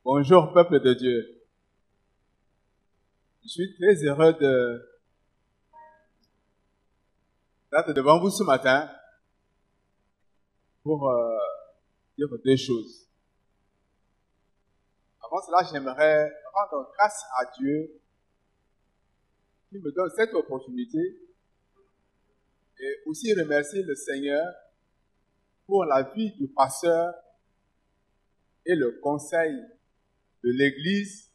Bonjour, peuple de Dieu. Je suis très heureux d'être devant vous ce matin pour dire deux choses. Avant cela, j'aimerais rendre grâce à Dieu qui me donne cette opportunité et aussi remercier le Seigneur pour la vie du pasteur et le conseil de l'Église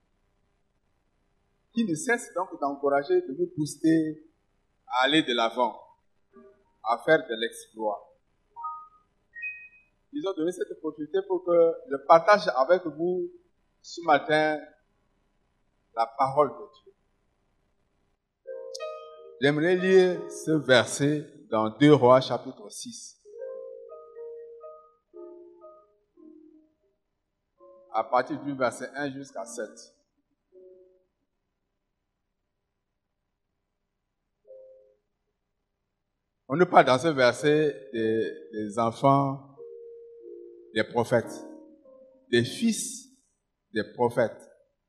qui ne cesse donc d'encourager, de nous booster à aller de l'avant, à faire de l'exploit. Ils ont donné cette opportunité pour que je partage avec vous ce matin la parole de Dieu. J'aimerais lire ce verset dans 2 Rois chapitre 6. À partir du verset 1 jusqu'à 7. On nous parle dans ce verset des enfants des prophètes, des fils des prophètes.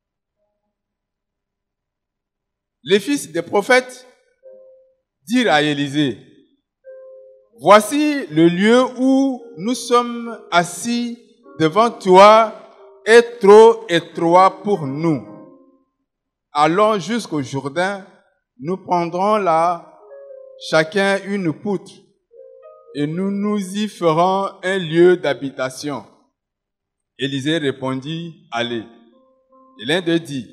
Les fils des prophètes dirent à Élisée, « Voici le lieu où nous sommes assis devant toi est trop étroit pour nous. Allons jusqu'au Jourdain, nous prendrons là chacun une poutre et nous nous y ferons un lieu d'habitation. » Élisée répondit, « Allez. » Et l'un d'eux dit,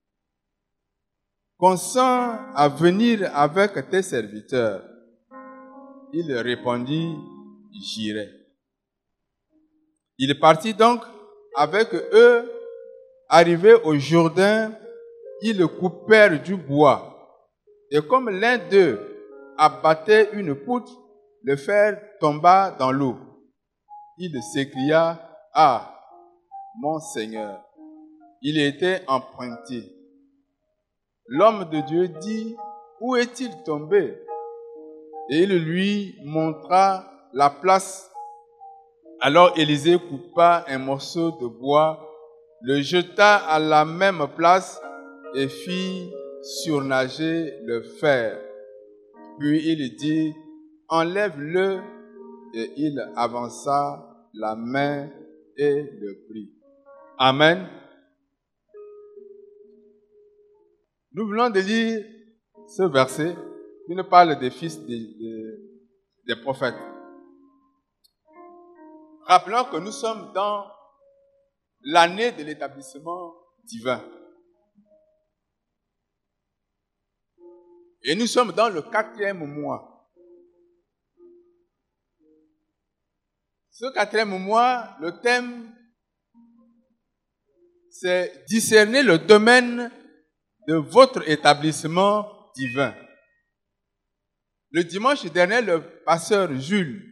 « Consens à venir avec tes serviteurs. » Il répondit, « J'irai. » Il partit donc avec eux. Arrivés au Jourdain, ils coupèrent du bois. Et comme l'un d'eux abattait une poutre, le fer tomba dans l'eau. Il s'écria, « Ah, mon Seigneur, il était emprunté. » L'homme de Dieu dit, « Où est-il tombé ?» Et il lui montra la place. Alors Élisée coupa un morceau de bois, le jeta à la même place et fit surnager le fer. Puis il dit, « Enlève-le. » Et il avança la main et le prit. Amen. Nous venons de lire ce verset qui nous parle des fils des prophètes. Rappelons que nous sommes dans l'année de l'établissement divin. Et nous sommes dans le 4e mois. Ce 4e mois, le thème, c'est discerner le domaine de votre établissement divin. Le dimanche dernier, le pasteur Jules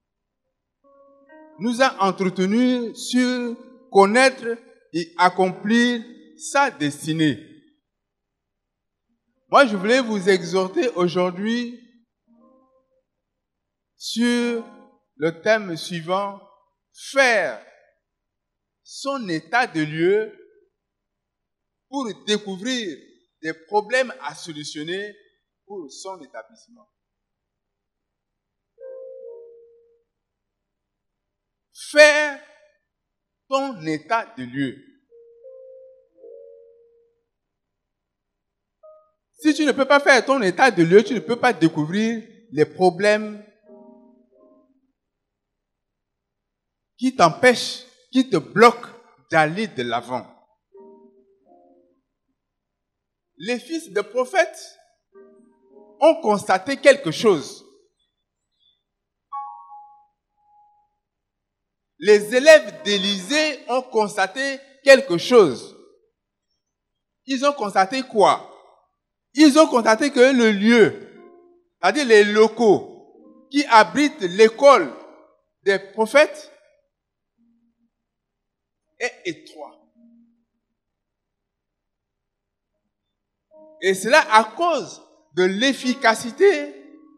nous a entretenus sur connaître et accomplir sa destinée. Moi, je voulais vous exhorter aujourd'hui sur le thème suivant, faire son état de lieu pour découvrir des problèmes à solutionner pour son établissement. Faire ton état de lieu. Si tu ne peux pas faire ton état de lieu, tu ne peux pas découvrir les problèmes qui t'empêchent, qui te bloquent d'aller de l'avant. Les fils de prophètes ont constaté quelque chose. Les élèves d'Élisée ont constaté quelque chose. Ils ont constaté quoi? Ils ont constaté que le lieu, c'est-à-dire les locaux qui abritent l'école des prophètes, est étroit. Et cela à cause de l'efficacité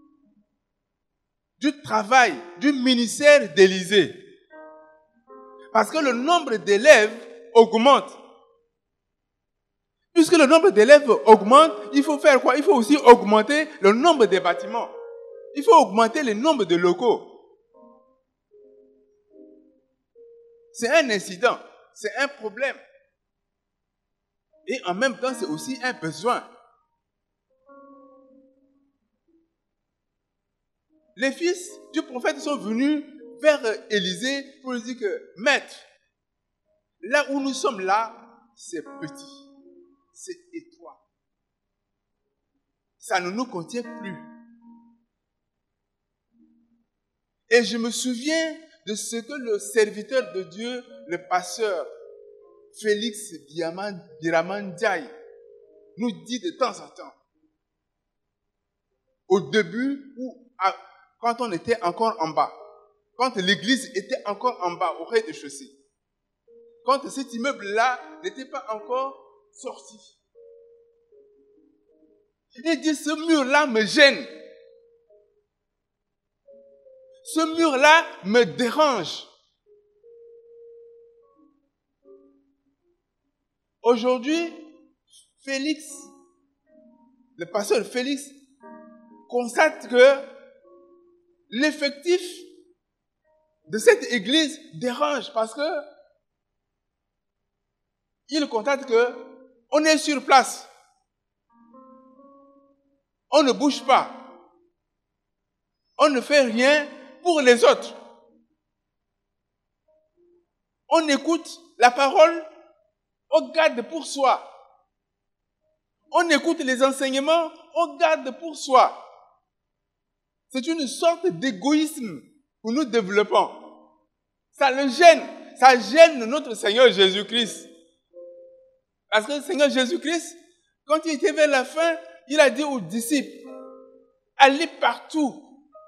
du travail, du ministère d'Élisée. Parce que le nombre d'élèves augmente. Puisque le nombre d'élèves augmente, il faut faire quoi? Il faut aussi augmenter le nombre de bâtiments. Il faut augmenter le nombre de locaux. C'est un incident, c'est un problème. Et en même temps, c'est aussi un besoin. Les fils du prophète sont venus vers Élisée pour lui dire que, Maître, là où nous sommes là, c'est petit, c'est étroit. Ça ne nous contient plus. Et je me souviens de ce que le serviteur de Dieu, le pasteur Félix Biramandiaï, nous dit de temps en temps. Au début, quand on était encore en bas, quand l'église était encore en bas, au rez-de-chaussée, quand cet immeuble-là n'était pas encore sorti. Il dit, ce mur-là me gêne. Ce mur-là me dérange. Aujourd'hui, Félix, le pasteur Félix, constate que l'effectif de cette église dérange parce que il constate que on est sur place. On ne bouge pas. On ne fait rien pour les autres. On écoute la parole, on garde pour soi. On écoute les enseignements, on garde pour soi. C'est une sorte d'égoïsme que nous développons. Ça le gêne. Ça gêne notre Seigneur Jésus-Christ. Parce que le Seigneur Jésus-Christ, quand il était vers la fin, il a dit aux disciples, allez partout.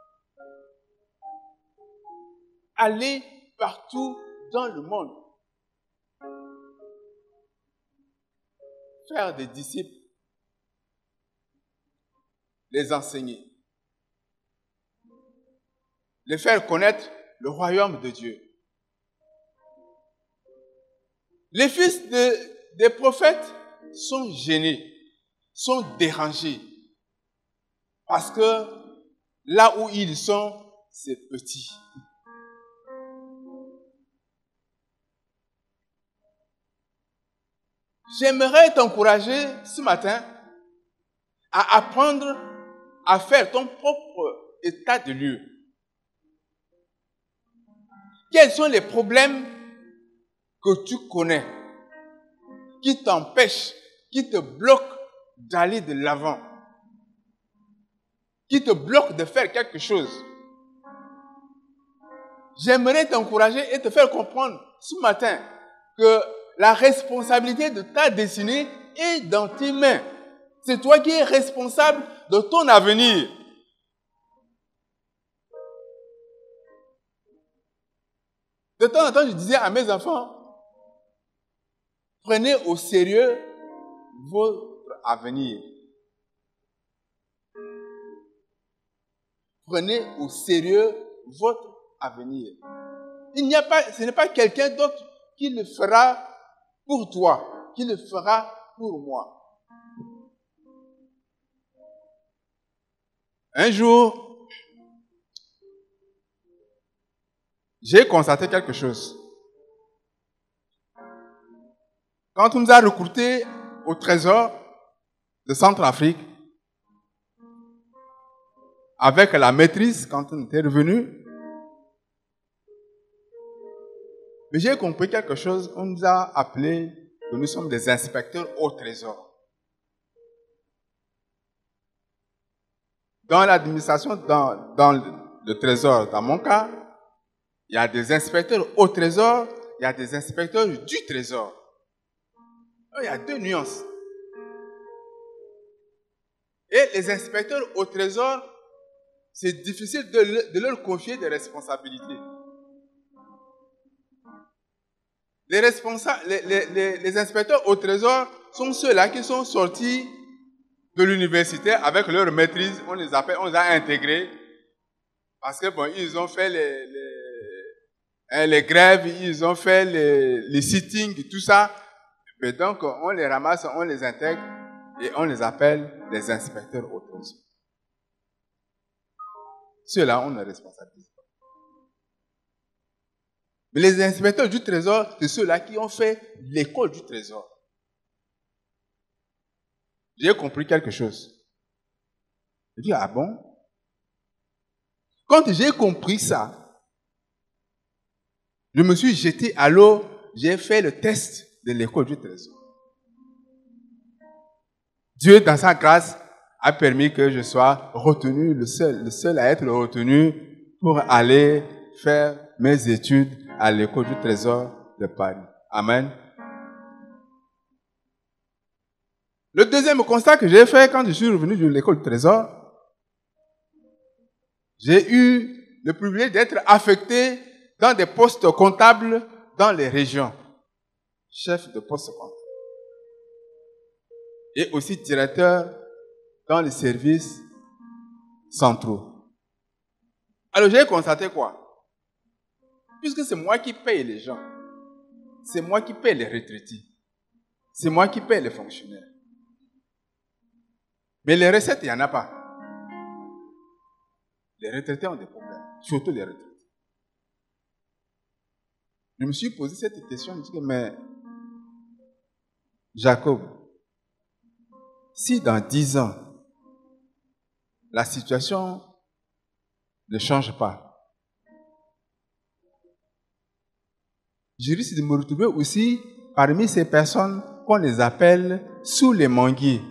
Allez partout dans le monde. Faire des disciples. Les enseigner. Les faire connaître le royaume de Dieu. Les fils des prophètes sont gênés, sont dérangés. Parce que là où ils sont, c'est petit. J'aimerais t'encourager ce matin à apprendre à faire ton propre état de lieu. Quels sont les problèmes que tu connais qui t'empêchent, qui te bloquent d'aller de l'avant, qui te bloquent de faire quelque chose? J'aimerais t'encourager et te faire comprendre ce matin que la responsabilité de ta destinée est dans tes mains. C'est toi qui es responsable de ton avenir. De temps en temps, je disais à mes enfants, prenez au sérieux votre avenir. Prenez au sérieux votre avenir. Ce n'est pas quelqu'un d'autre qui le fera pour toi, qui le fera pour moi. Un jour, j'ai constaté quelque chose. Quand on nous a recrutés au Trésor de Centrafrique, avec la maîtrise, quand on était revenu, mais j'ai compris quelque chose. On nous a appelés que nous sommes des inspecteurs au Trésor. Dans l'administration, dans le Trésor, dans mon cas, il y a des inspecteurs au Trésor, il y a des inspecteurs du Trésor. Il y a deux nuances. Et les inspecteurs au Trésor, c'est difficile de leur confier des responsabilités. Les inspecteurs au Trésor sont ceux-là qui sont sortis de l'université avec leur maîtrise. On les appelle, on les a intégrés parce que bon, ils ont fait Les grèves, ils ont fait les sittings, tout ça. Et donc, on les ramasse, on les intègre et on les appelle les inspecteurs au trésor. Ceux-là, on ne responsabilise pas. Mais les inspecteurs du trésor, c'est ceux-là qui ont fait l'école du trésor. J'ai compris quelque chose. Je dis, ah bon? Quand j'ai compris ça, je me suis jeté à l'eau, j'ai fait le test de l'école du trésor. Dieu, dans sa grâce, a permis que je sois retenu, le seul à être retenu pour aller faire mes études à l'école du trésor de Paris. Amen. Le deuxième constat que j'ai fait quand je suis revenu de l'école du trésor, j'ai eu le privilège d'être affecté dans des postes comptables dans les régions. Chef de poste comptable. Et aussi directeur dans les services centraux. Alors j'ai constaté quoi? Puisque c'est moi qui paye les gens, c'est moi qui paye les retraités, c'est moi qui paye les fonctionnaires. Mais les recettes, il n'y en a pas. Les retraités ont des problèmes, surtout les retraités. Je me suis posé cette question, je me suis dit, mais Jacob, si dans 10 ans, la situation ne change pas, je risque de me retrouver aussi parmi ces personnes qu'on les appelle sous les manguiers.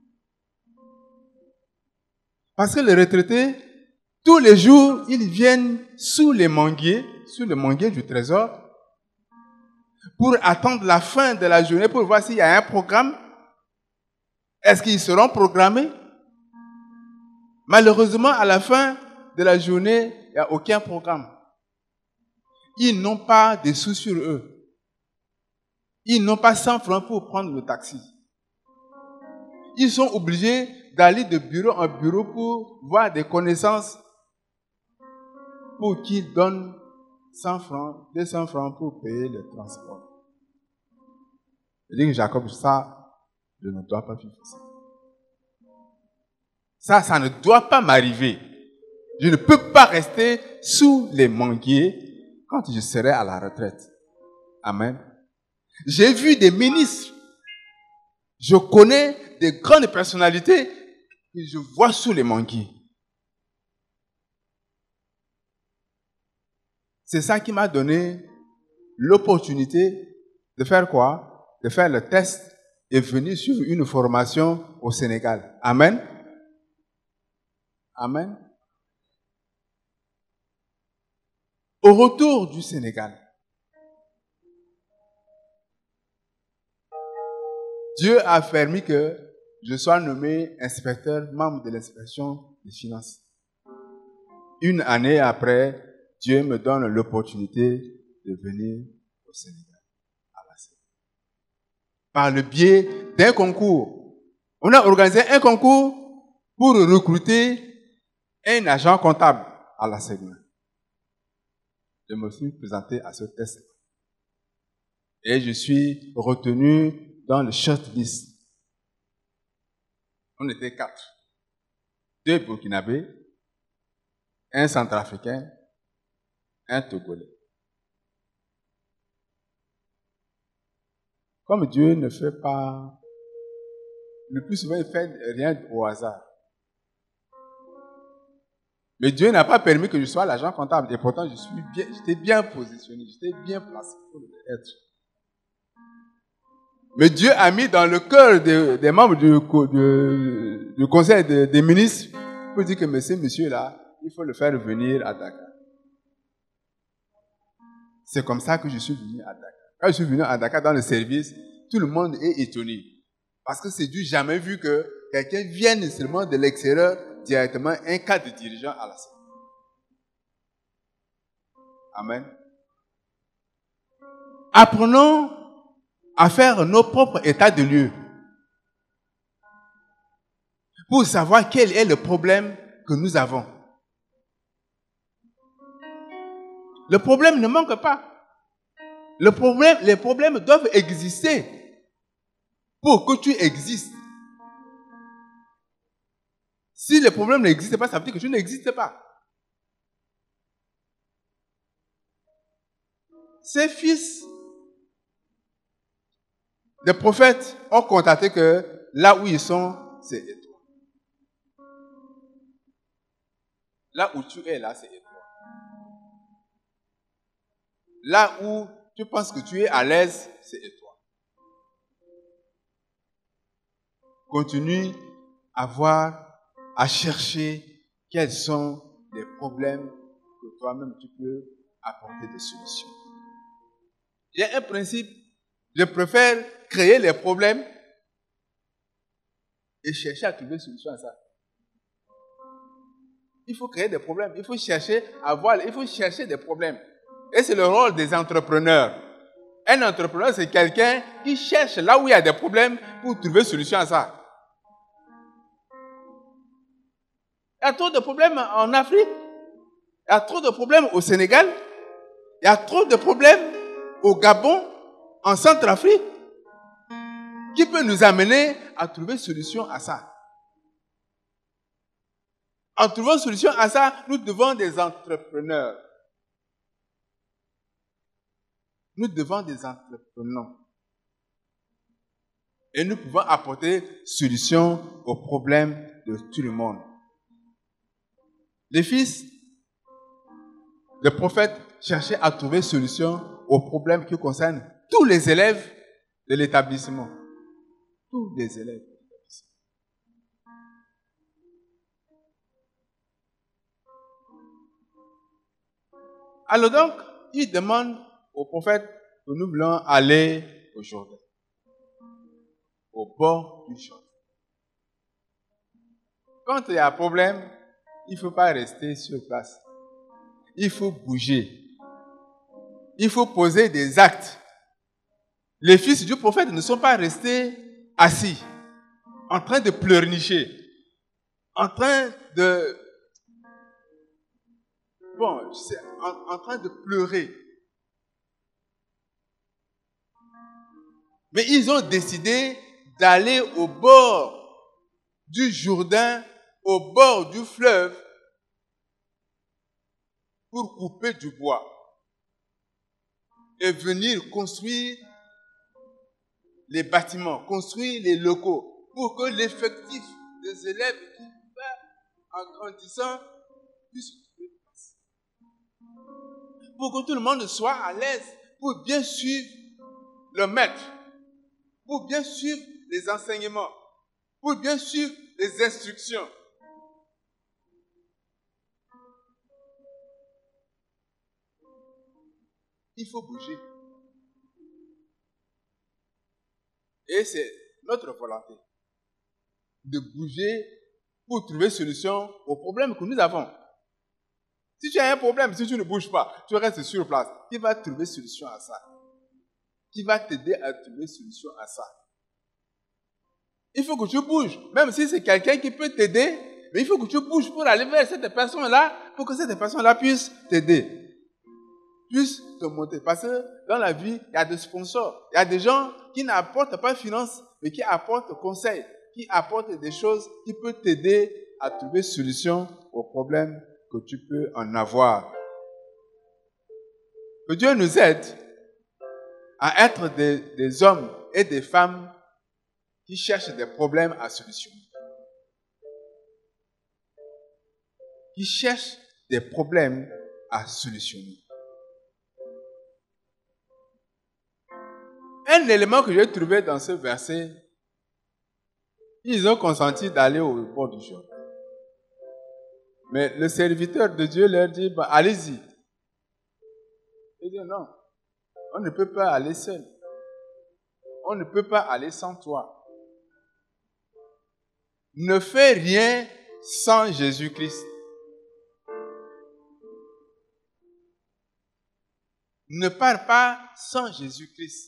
Parce que les retraités, tous les jours, ils viennent sous les manguiers du trésor, pour attendre la fin de la journée, pour voir s'il y a un programme. Est-ce qu'ils seront programmés? Malheureusement, à la fin de la journée, il n'y a aucun programme. Ils n'ont pas de sous sur eux. Ils n'ont pas 100 francs pour prendre le taxi. Ils sont obligés d'aller de bureau en bureau pour voir des connaissances pour qu'ils donnent 100 francs, 200 francs pour payer le transport. Je dis que Jacob, ça, je ne dois pas vivre ça. Ça ne doit pas m'arriver. Je ne peux pas rester sous les manguiers quand je serai à la retraite. Amen. J'ai vu des ministres. Je connais des grandes personnalités que je vois sous les manguiers. C'est ça qui m'a donné l'opportunité de faire quoi? De faire le test et venir suivre une formation au Sénégal. Amen. Amen. Au retour du Sénégal, Dieu a permis que je sois nommé inspecteur, membre de l'inspection des finances. Une année après, Dieu me donne l'opportunité de venir au Sénégal, à la CEI. Par le biais d'un concours. On a organisé un concours pour recruter un agent comptable à la CEI. Je me suis présenté à ce test. Et je suis retenu dans le shortlist. On était 4. 2 Burkinabés, un Centrafricain, un Togolais. Comme Dieu ne fait pas, le plus souvent il fait rien au hasard. Mais Dieu n'a pas permis que je sois l'agent comptable. Et pourtant, j'étais bien positionné, j'étais bien placé pour l'être. Mais Dieu a mis dans le cœur des membres du conseil des ministres pour dire que ce monsieur-là, il faut le faire venir à Dakar. C'est comme ça que je suis venu à Dakar. Quand je suis venu à Dakar dans le service, tout le monde est étonné. Parce que c'est du jamais vu que quelqu'un vienne seulement de l'extérieur directement un cadre dirigeant à la CEI. Amen. Apprenons à faire nos propres états de lieu pour savoir quel est le problème que nous avons. Le problème ne manque pas. Les problèmes doivent exister pour que tu existes. Si les problèmes n'existent pas, ça veut dire que tu n'existes pas. Ces fils des prophètes ont constaté que là où ils sont, c'est étroit. Là où tu es, là, c'est étroit. Là où tu penses que tu es à l'aise, c'est étroit. Continue à chercher quels sont les problèmes que toi-même tu peux apporter des solutions. Il y a un principe, je préfère créer les problèmes et chercher à trouver une solution à ça. Il faut créer des problèmes, il faut chercher des problèmes. Et c'est le rôle des entrepreneurs. Un entrepreneur, c'est quelqu'un qui cherche là où il y a des problèmes pour trouver une solution à ça. Il y a trop de problèmes en Afrique. Il y a trop de problèmes au Sénégal. Il y a trop de problèmes au Gabon, en Centrafrique, qui peut nous amener à trouver une solution à ça. En trouvant une solution à ça, nous devons des entrepreneurs. Nous devons des entrepreneurs. Et nous pouvons apporter solution aux problèmes de tout le monde. Les fils des prophètes cherchaient à trouver solution aux problèmes qui concernent tous les élèves de l'établissement. Tous les élèves de l'établissement. Alors donc, ils demandent au prophète que nous voulons aller au Jourdain, au bord du Jourdain. Quand il y a un problème, il ne faut pas rester sur place. Il faut bouger. Il faut poser des actes. Les fils du prophète ne sont pas restés assis, en train de pleurnicher, en train de pleurer. Mais ils ont décidé d'aller au bord du Jourdain, au bord du fleuve, pour couper du bois et venir construire les bâtiments, construire les locaux, pour que l'effectif des élèves qui va en grandissant puisse trouver place. Pour que tout le monde soit à l'aise, pour bien suivre le maître, pour bien suivre les enseignements, pour bien suivre les instructions. Il faut bouger. Et c'est notre volonté de bouger pour trouver solution aux problèmes que nous avons. Si tu as un problème, si tu ne bouges pas, tu restes sur place. Qui va trouver solution à ça? Qui va t'aider à trouver solution à ça? Il faut que tu bouges. Même si c'est quelqu'un qui peut t'aider, mais il faut que tu bouges pour aller vers cette personne-là, pour que cette personne-là puisse t'aider, puisse te monter. Parce que dans la vie, il y a des sponsors, il y a des gens qui n'apportent pas de finances, mais qui apportent conseils, qui apportent des choses qui peuvent t'aider à trouver solution aux problèmes que tu peux en avoir. Que Dieu nous aide à être des hommes et des femmes qui cherchent des problèmes à solutionner. Qui cherchent des problèmes à solutionner. Un élément que j'ai trouvé dans ce verset, ils ont consenti d'aller au bord du Jourdain. Mais le serviteur de Dieu leur dit, allez-y. Ils disent, non, on ne peut pas aller seul. On ne peut pas aller sans toi. Ne fais rien sans Jésus-Christ. Ne pars pas sans Jésus-Christ.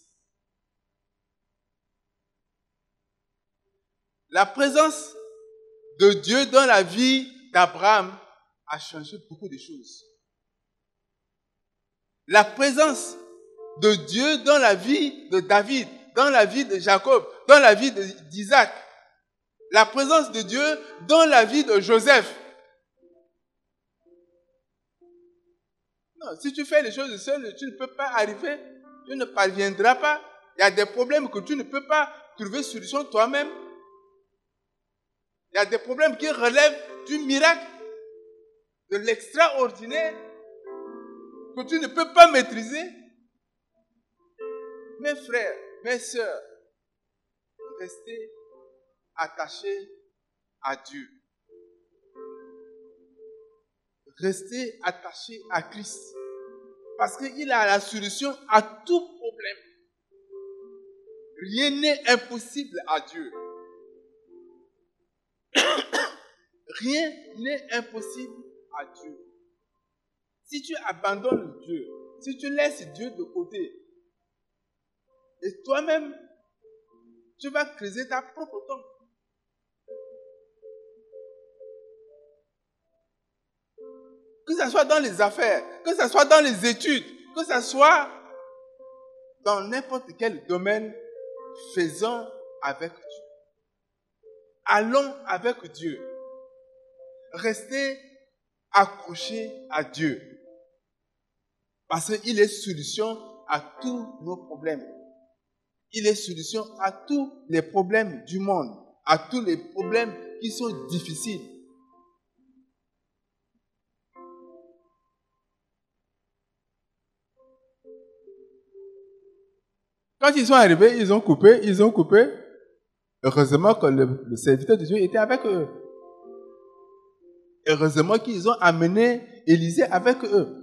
La présence de Dieu dans la vie d'Abraham a changé beaucoup de choses. la présence de Dieu dans la vie de David, dans la vie de Jacob, dans la vie d'Isaac, la présence de Dieu dans la vie de Joseph. Non, si tu fais les choses seul, tu ne peux pas arriver, tu ne parviendras pas. Il y a des problèmes que tu ne peux pas trouver solution toi-même. Il y a des problèmes qui relèvent du miracle, de l'extraordinaire, que tu ne peux pas maîtriser. Mes frères, mes sœurs, restez attachés à Dieu. Restez attachés à Christ. Parce qu'il a la solution à tout problème. Rien n'est impossible à Dieu. Rien n'est impossible à Dieu. Si tu abandonnes Dieu, si tu laisses Dieu de côté, et toi-même, tu vas creuser ta propre tombe. Que ce soit dans les affaires, que ce soit dans les études, que ce soit dans n'importe quel domaine, faisons avec Dieu. Allons avec Dieu. Restez accrochés à Dieu. Parce qu'il est solution à tous nos problèmes. Il est solution à tous les problèmes du monde, à tous les problèmes qui sont difficiles. Quand ils sont arrivés, ils ont coupé. Heureusement que le serviteur de Dieu était avec eux. Heureusement qu'ils ont amené Élisée avec eux.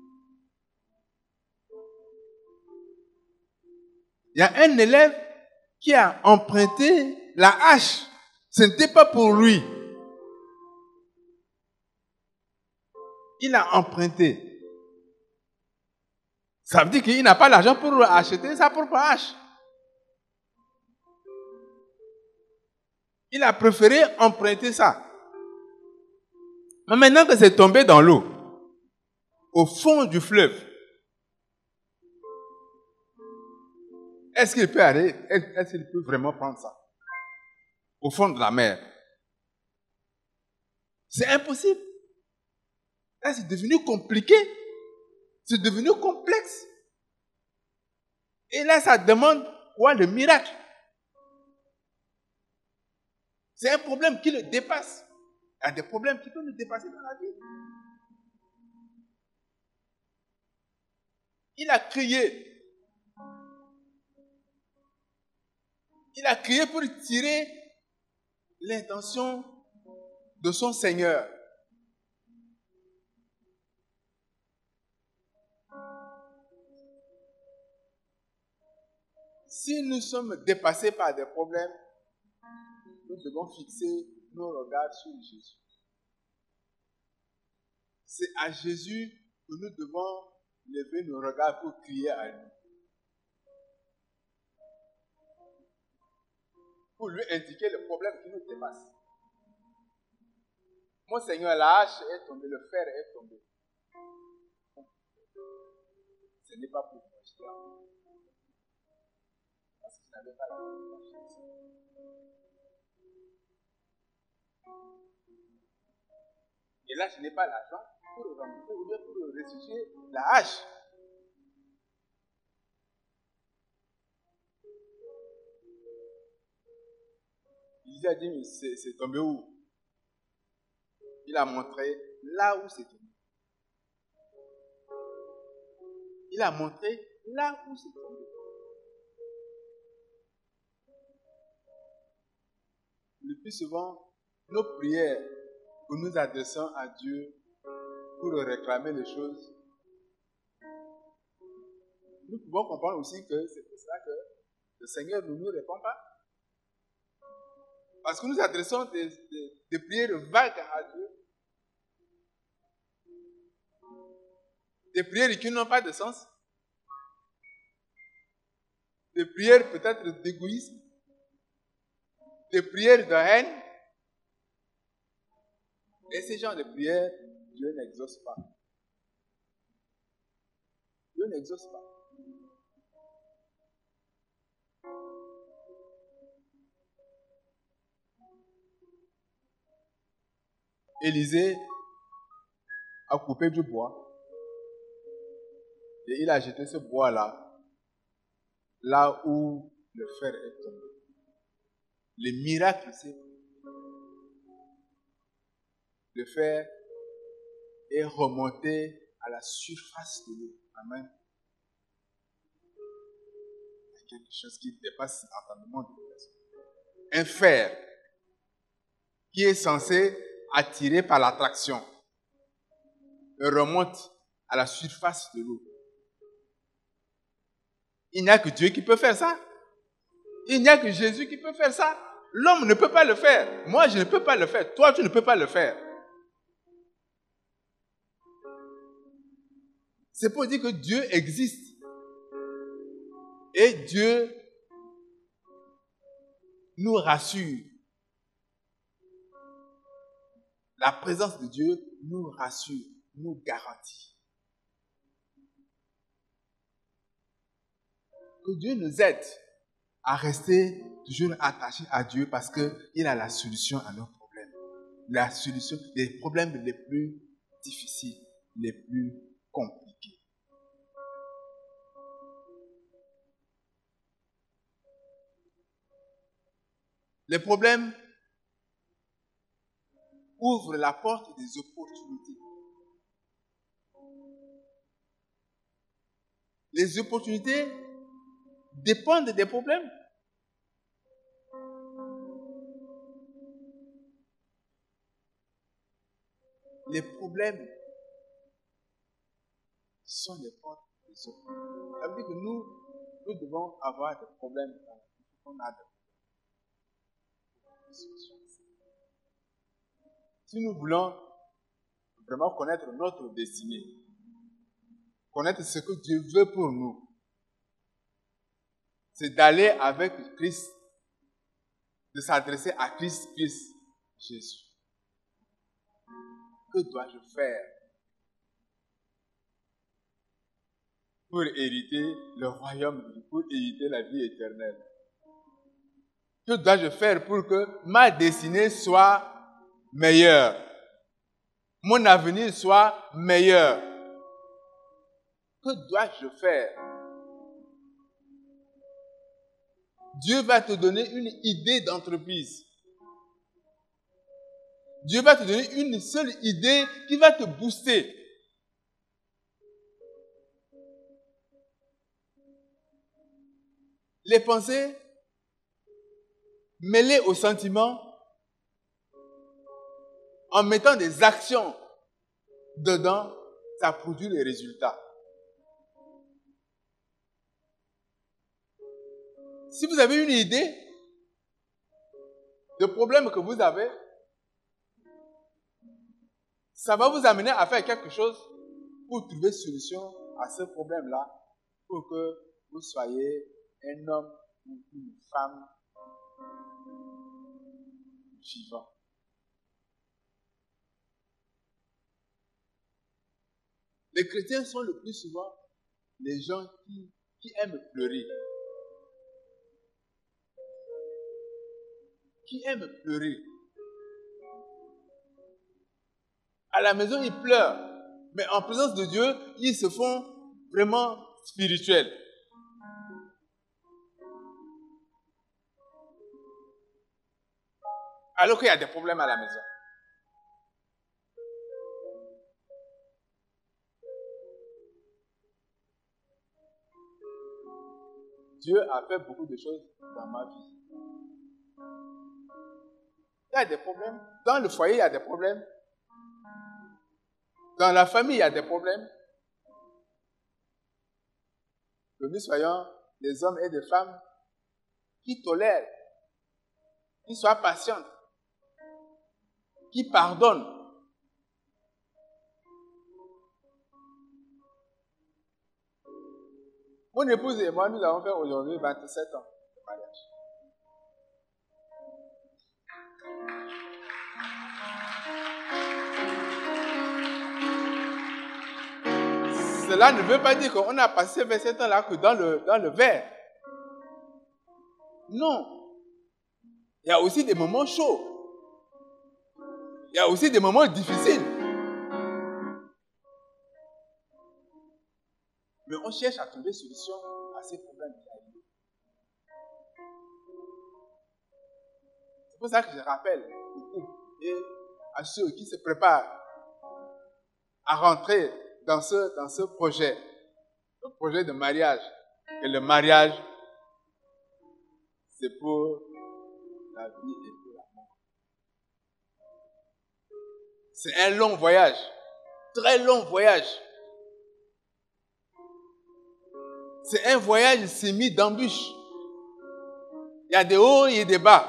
Il y a un élève qui a emprunté la hache. Ce n'était pas pour lui. Il a emprunté. Ça veut dire qu'il n'a pas l'argent pour acheter sa propre hache. Il a préféré emprunter ça. Mais maintenant que c'est tombé dans l'eau, au fond du fleuve, est-ce qu'il peut aller, est-ce qu'il peut vraiment prendre ça? Au fond de la mer. C'est impossible. Là, c'est devenu compliqué. C'est devenu complexe. Et là, ça demande quoi? Le miracle. C'est un problème qui le dépasse. Il y a des problèmes qui peuvent le dépasser dans la vie. Il a crié. Il a crié pour tirer l'intention de son Seigneur. Si nous sommes dépassés par des problèmes, nous devons fixer nos regards sur Jésus. C'est à Jésus que nous devons lever nos regards pour crier à lui. Pour lui indiquer le problème qui nous dépasse. Mon Seigneur, la hache est tombée, le fer est tombé. Ce n'est pas pour m'acheter. Parce qu'il n'avait pas l'argent pour acheter ça. Et là, je n'ai pas l'argent pour rembourser ou bien pour restituer la hache. Il a dit, mais c'est tombé où? Il a montré là où c'est tombé. Il a montré là où c'est tombé. Le plus souvent, nos prières que nous adressons à Dieu pour réclamer les choses, nous pouvons comprendre aussi que c'est pour cela que le Seigneur ne nous répond pas. Parce que nous adressons des prières vagues à Dieu. Des prières qui n'ont pas de sens. Des prières peut-être d'égoïsme. Des prières de haine. Et ces genres de prières, Dieu n'exauce pas. Dieu Dieu n'exauce pas. Élisée a coupé du bois et il a jeté ce bois-là là où le fer est tombé. Le miracle, c'est le fer est remonté à la surface de l'eau. Amen. Il y a quelque chose qui dépasse l'entendement de la personne. Un fer qui est censé attirer par l'attraction remonte à la surface de l'eau. Il n'y a que Dieu qui peut faire ça. Il n'y a que Jésus qui peut faire ça. L'homme ne peut pas le faire. Moi, je ne peux pas le faire. Toi, tu ne peux pas le faire. C'est pour dire que Dieu existe. Et Dieu nous rassure. La présence de Dieu nous rassure, nous garantit. Que Dieu nous aide à rester toujours attachés à Dieu parce qu'il a la solution à nos problèmes. La solution des problèmes les plus difficiles, les plus compliqués. Les problèmes ouvrent la porte des opportunités. Les opportunités dépendent des problèmes. Les problèmes sont les portes des opportunités. Ça veut dire que nous devons avoir des problèmes dans la vie. On a des solutions. Si nous voulons vraiment connaître notre destinée, connaître ce que Dieu veut pour nous, c'est d'aller avec Christ, de s'adresser à Christ, Jésus. Que dois-je faire pour hériter le royaume, pour hériter la vie éternelle? Que dois-je faire pour que ma destinée soit meilleure? Mon avenir soit meilleur? Que dois-je faire? Dieu va te donner une idée d'entreprise. Dieu va te donner une seule idée qui va te booster. Les pensées mêlées aux sentiments, en mettant des actions dedans, ça produit les résultats. Si vous avez une idée de problème que vous avez, ça va vous amener à faire quelque chose pour trouver solution à ce problème-là, pour que vous soyez un homme ou une femme vivant. Les chrétiens sont le plus souvent les gens qui aiment pleurer. Qui aiment pleurer. À la maison, ils pleurent. Mais en présence de Dieu, ils se font vraiment spirituels. Alors qu'il y a des problèmes à la maison. Dieu a fait beaucoup de choses dans ma vie. Il y a des problèmes. Dans le foyer, il y a des problèmes. Dans la famille, il y a des problèmes. Que nous soyons des hommes et des femmes qui tolèrent, qui soient patients, qui pardonnent. Mon épouse et moi, nous avons fait aujourd'hui 27 ans de mariage. cela ne veut pas dire qu'on a passé 27 ans là que dans le verre. Non. Il y a aussi des moments chauds. Il y a aussi des moments difficiles. Mais on cherche à trouver solution à ces problèmes. C'est pour ça que je rappelle beaucoup et à ceux qui se préparent à rentrer dans ce projet, le projet de mariage. Et le mariage, c'est pour la vie et pour la mort. C'est un long voyage, très long voyage. C'est un voyage semé d'embûches. Il y a des hauts et des bas.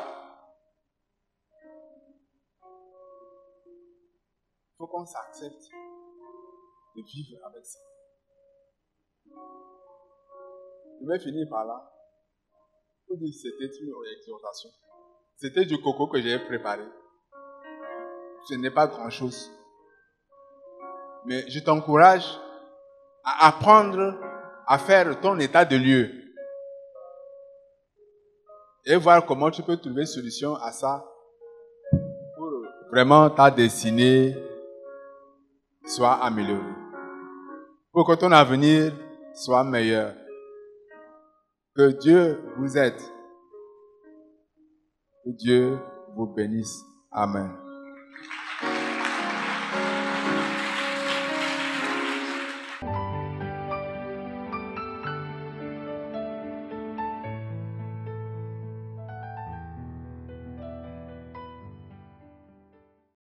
Il faut qu'on s'accepte de vivre avec ça. Je vais finir par là. Pour dire que c'était une exhortation. C'était du coco que j'ai préparé. Ce n'est pas grand-chose. Mais je t'encourage à apprendre à faire ton état de lieu. Et voir comment tu peux trouver solution à ça pour vraiment ta destinée soit améliorée. Pour que ton avenir soit meilleur. Que Dieu vous aide. Que Dieu vous bénisse. Amen.